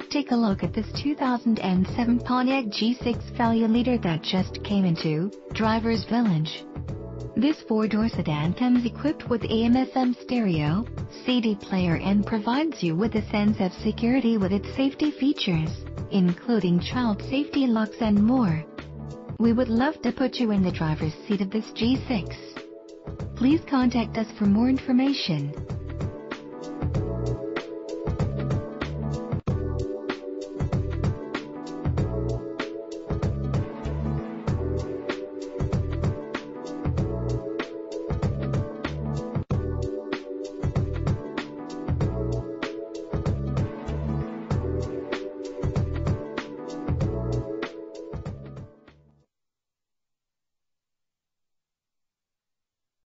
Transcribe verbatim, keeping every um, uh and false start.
take a look at this two thousand seven Pontiac G six value leader that just came into driver's village. This four-door sedan comes equipped with A M F M stereo, C D player and provides you with a sense of security with its safety features, including child safety locks and more. We would love to put you in the driver's seat of this G six. Please contact us for more information.